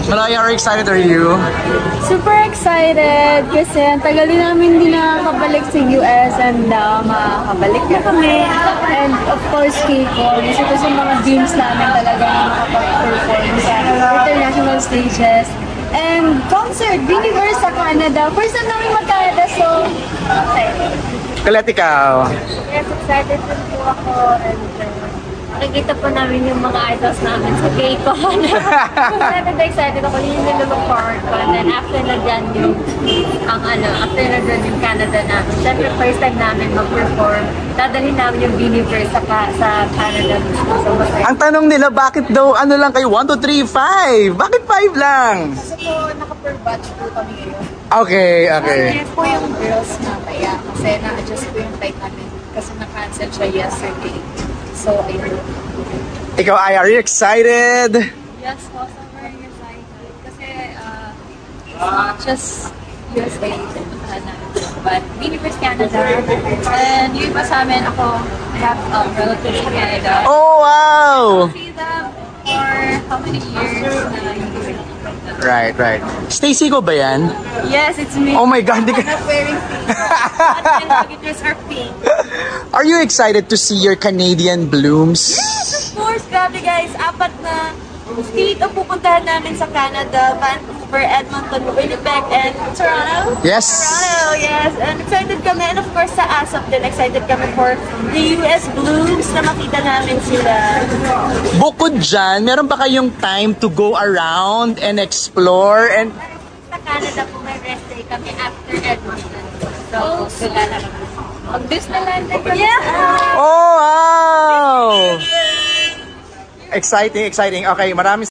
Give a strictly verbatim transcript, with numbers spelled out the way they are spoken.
Mariah, how excited are you? Super excited kasi ang tagal din namin hindi nakakabalik sa U S and uh, makakabalik na kami. And of course, K-pop. Isa ito sa mga dreams namin talaga na makapag-perform sa international stages. And concert, Universe sa Canada. First time namin mag-Canada, so excited. Colette, ikaw? Yes, excited din po ako. And uh, nakikita po namin yung mga idols namin sa K-pop. Excited excited ako. Yun yung nilulong forward ko. And then after na dyan yung, ang ano, after na dyan yung Canada namin. Siyempre, first time namin mag-perform. Dadalhin namin yung Universe sa, sa Canada. So, masaya. Ang tanong nila, bakit daw ano lang kayo? one, two, three, five? Bakit five lang? Kasi po, naka-per batch po kami ngayon. Okay, okay. Kasi po yung girls na kaya. Kasi na-adjust po yung flight namin. Kasi na-cancel siya yesterday. So, ayun. Ikaw, Ay, are you excited? Yes, also very excited. Kasi, uh, it's not just U S A, but Universe Canada. And yung iba sa amin, ako, I have um, relatives in Canada. Oh, wow! I see them for how many years na yung Right, right. Stacy ko ba yan? Yes, it's me. Oh my God, di ka... I'm not wearing pink. But my dress are pink. Are you excited to see your Canadian blooms? Yes, of course. Grabe guys, apat na state ang pupuntahan namin sa Canada. Vancouver, Edmonton, Winnipeg, and Toronto. Yes. Toronto, yes. And excited kami. And of course, sa ASAP din, excited kami for the U S blooms na makita namin sila. Bukod dyan, meron ba kayong time to go around and explore? And Sa Canada po, may rest day kami after Edmonton. So, sila na kami. Mag-Disneyland din kami. Yeah! oh, wow! Exciting, exciting. Okay, maraming